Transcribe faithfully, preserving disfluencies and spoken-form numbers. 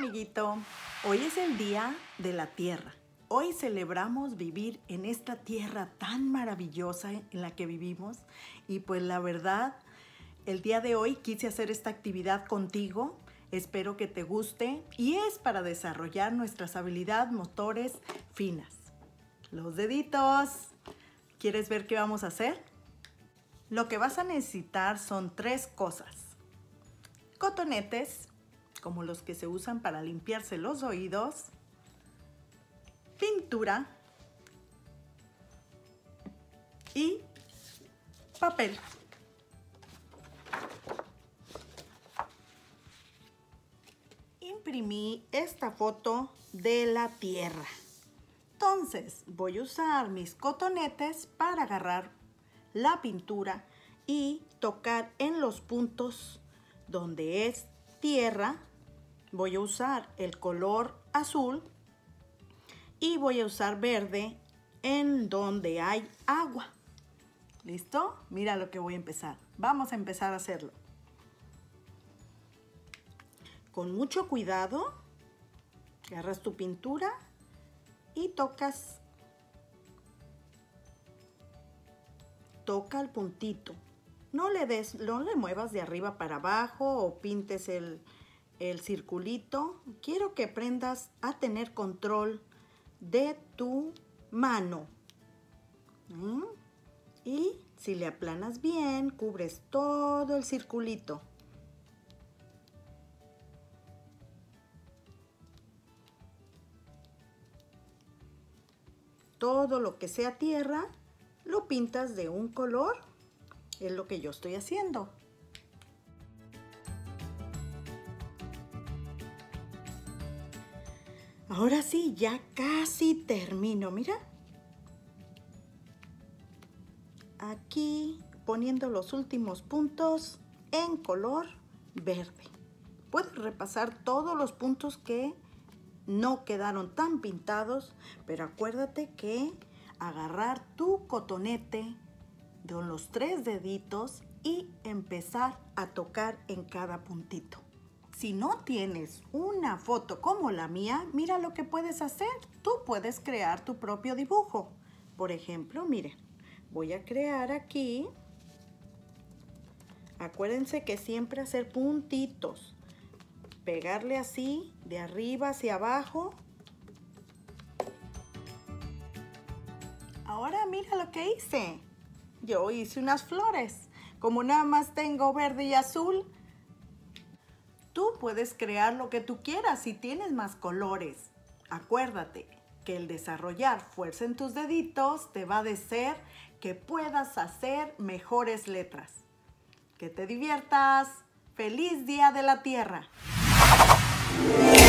amiguito, hoy es el Día de la Tierra. Hoy celebramos vivir en esta tierra tan maravillosa en la que vivimos y pues la verdad, el día de hoy quise hacer esta actividad contigo. Espero que te guste y es para desarrollar nuestras habilidades motores finas. Los deditos. ¿Quieres ver qué vamos a hacer? Lo que vas a necesitar son tres cosas. Cotonetes, como los que se usan para limpiarse los oídos. Pintura. Y papel. Imprimí esta foto de la tierra. Entonces voy a usar mis cotonetes para agarrar la pintura y tocar en los puntos donde es tierra. Voy a usar el color azul y voy a usar verde en donde hay agua. ¿Listo? Mira lo que voy a empezar. Vamos a empezar a hacerlo. Con mucho cuidado, agarras tu pintura y tocas. Toca el puntito. No le des, no le muevas de arriba para abajo o pintes el, el circulito. Quiero que aprendas a tener control de tu mano. ¿Mm? Y si le aplanas bien, cubres todo el circulito. Todo lo que sea tierra, lo pintas de un color. Es lo que yo estoy haciendo. Ahora sí, ya casi termino, mira. Aquí poniendo los últimos puntos en color verde. Puedes repasar todos los puntos que no quedaron tan pintados, pero acuérdate que agarrar tu cotonete de los tres deditos y empezar a tocar en cada puntito. Si no tienes una foto como la mía, mira lo que puedes hacer. Tú puedes crear tu propio dibujo. Por ejemplo, miren, voy a crear aquí. Acuérdense que siempre hacer puntitos. Pegarle así, de arriba hacia abajo. Ahora mira lo que hice. Yo hice unas flores. Como nada más tengo verde y azul, tú puedes crear lo que tú quieras si tienes más colores. Acuérdate que el desarrollar fuerza en tus deditos te va a hacer que puedas hacer mejores letras. Que te diviertas. ¡Feliz Día de la Tierra!